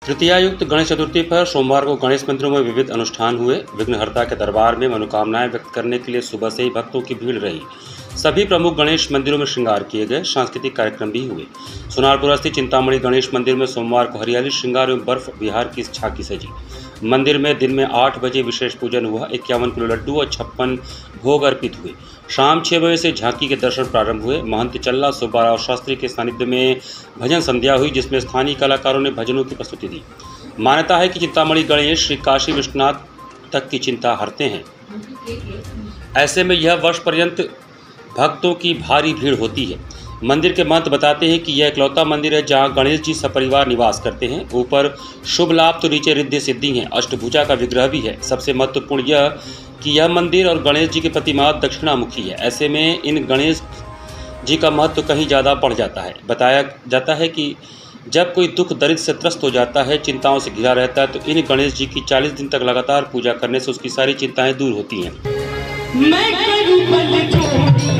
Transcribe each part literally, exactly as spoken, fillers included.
तृतीयायुक्त गणेश चतुर्थी पर सोमवार को गणेश मंदिरों में विविध अनुष्ठान हुए। विघ्नहर्ता के दरबार में मनोकामनाएं व्यक्त करने के लिए सुबह से ही भक्तों की भीड़ रही। सभी प्रमुख गणेश मंदिरों में श्रृंगार किए गए। सांस्कृतिक कार्यक्रम भी हुए। सोनारपुर स्थित चिंतामणि गणेश मंदिर में सोमवार को हरियाली, श्रृंगार एवं बर्फ विहार की झांकी सजी। मंदिर में दिन में आठ बजे विशेष पूजन हुआ। इक्यावन किलो लड्डू और छप्पन भोग अर्पित हुए। शाम छह बजे से झांकी के दर्शन प्रारंभ हुए। महंत चल्ला सुब्बाराव शास्त्री के सानिध्य में भजन संध्या हुई, जिसमें स्थानीय कलाकारों ने भजनों की प्रस्तुति दी। मान्यता है कि चिंतामणि गणेश श्री काशी विश्वनाथ तक की चिंता हरते हैं। ऐसे में यह वर्ष पर्यंत भक्तों की भारी भीड़ होती है। मंदिर के महंत बताते हैं कि यह इकलौता मंदिर है जहां गणेश जी सपरिवार निवास करते हैं। ऊपर शुभ लाभ तो नीचे रिद्धि सिद्धि है। अष्टभुजा का विग्रह भी है। सबसे महत्वपूर्ण यह कि यह मंदिर और गणेश जी की प्रतिमा दक्षिणामुखी है। ऐसे में इन गणेश जी का महत्व कहीं ज़्यादा बढ़ जाता है। बताया जाता है कि जब कोई दुख दरिद्र से त्रस्त हो जाता है, चिंताओं से घिरा रहता है, तो इन गणेश जी की चालीस दिन तक लगातार पूजा करने से उसकी सारी चिंताएं दूर होती हैं। मैं करूं बल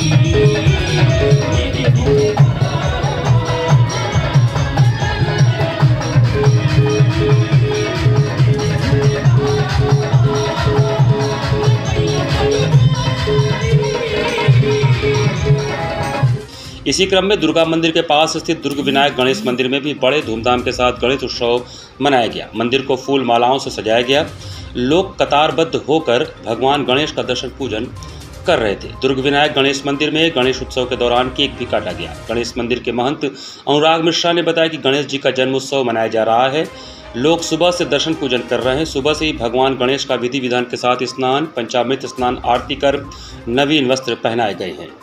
इसी क्रम में दुर्गा मंदिर के पास स्थित दुर्ग विनायक गणेश मंदिर में भी बड़े धूमधाम के साथ गणेश उत्सव मनाया गया। मंदिर को फूल मालाओं से सजाया गया। लोग कतारबद्ध होकर भगवान गणेश का दर्शन पूजन कर रहे थे। दुर्ग विनायक गणेश मंदिर में गणेश उत्सव के दौरान केक भी काटा गया। गणेश मंदिर के महंत अनुराग मिश्रा ने बताया कि गणेश जी का जन्म उत्सव मनाया जा रहा है। लोग सुबह से दर्शन पूजन कर रहे हैं। सुबह से ही भगवान गणेश का विधि विधान के साथ स्नान, पंचामृत स्नान, आरती कर नवीन वस्त्र पहनाए गए हैं।